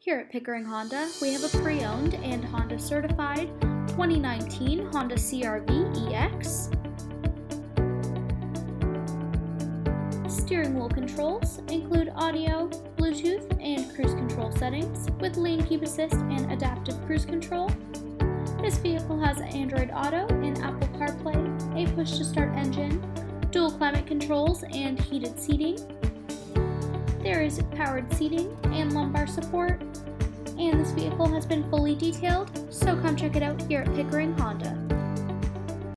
Here at Pickering Honda, we have a pre-owned and Honda certified 2019 Honda CR-V EX. Steering wheel controls include audio, Bluetooth, and cruise control settings with lane keep assist and adaptive cruise control. This vehicle has Android Auto and Apple CarPlay, a push-to-start engine, dual climate controls, and heated seating. There is powered seating and lumbar support, and this vehicle has been fully detailed, so come check it out here at Pickering Honda.